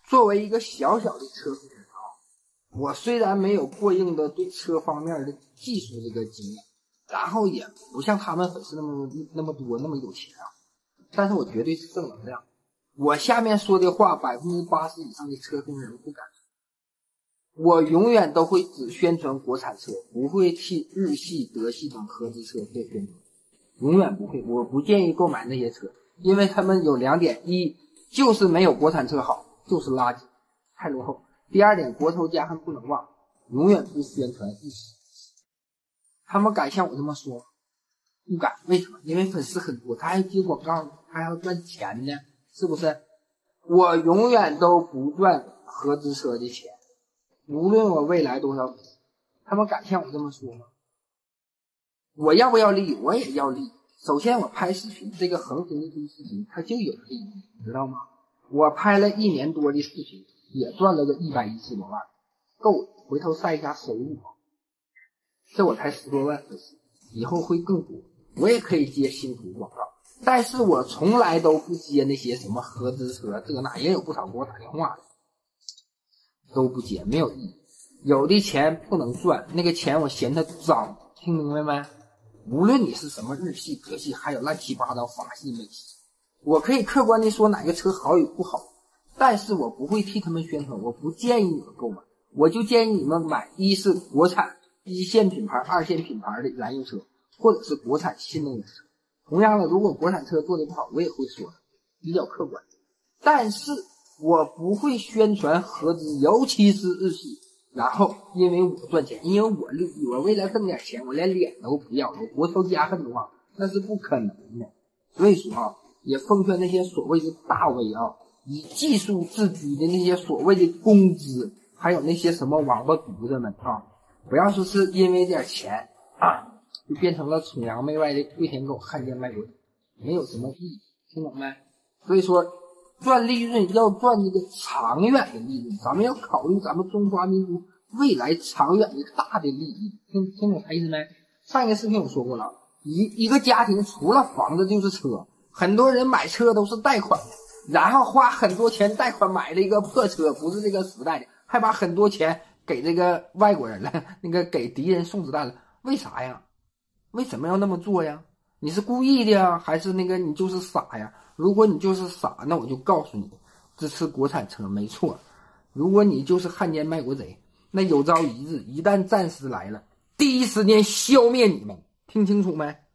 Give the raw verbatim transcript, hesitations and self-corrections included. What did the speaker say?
作为一个小小的车评人啊，我虽然没有过硬的对车方面的技术这个经验，然后也不像他们粉丝那么那么多那么有钱啊，但是我绝对是正能量。我下面说的话，百分之八十以上的车评人不敢说。我永远都会只宣传国产车，不会替日系、德系等合资车做宣传，永远不会。我不建议购买那些车，因为他们有两点：一就是没有国产车好，就是垃圾，太落后；第二点，国仇家恨不能忘，永远不宣传日系。他们敢像我这么说？不敢。为什么？因为粉丝很多，他还接广告，还要赚钱呢，是不是？我永远都不赚合资车的钱，无论我未来多少粉丝，他们敢像我这么说吗？我要不要利益？我也要利益。首先我拍视频，这个横屏的视频它就有利益，你知道吗？我拍了一年多的视频，也赚了个一百一十多万，够了，回头晒一下收入。这我才十多万粉丝，以后会更多。我也可以接星途广告，但是我从来都不接那些什么合资车，这个那也有不少给我打电话的，都不接，没有意义。有的钱不能赚，那个钱我嫌它脏，听明白没？无论你是什么日系、德系，还有乱七八糟法系、美系，我可以客观的说哪个车好与不好，但是我不会替他们宣传，我不建议你们购买，我就建议你们买一是国产一线品牌、二线品牌的燃油车，或者是国产新能源车。同样的，如果国产车做的不好，我也会说，比较客观。但是我不会宣传合资，尤其是日系。然后因为我赚钱，因为我利益，我为了挣点钱，我连脸都不要了，我国仇家恨的话，那是不可能的。所以说啊，也奉劝那些所谓的大 V 啊，以技术自居的那些所谓的公知，还有那些什么王八犊子们啊，不要说是因为点钱啊，就变成了崇洋媚外的跪舔狗、汉奸卖国贼，没有什么意义，听懂没？所以说赚利润要赚这个长远的利润，咱们要考虑咱们中华民族未来长远的大的利益，听听懂啥意思没？上一个视频我说过了，一一个家庭除了房子就是车，很多人买车都是贷款的，然后花很多钱贷款买了一个破车，不是这个时代的，还把很多钱给这个外国人了，那个给敌人送子弹了，为啥呀？为什么要那么做呀？你是故意的呀，还是那个你就是傻呀？如果你就是傻，那我就告诉你，支持国产车没错。如果你就是汉奸卖国贼，那有朝一日一旦战时来了，第一时间消灭你们，听清楚没？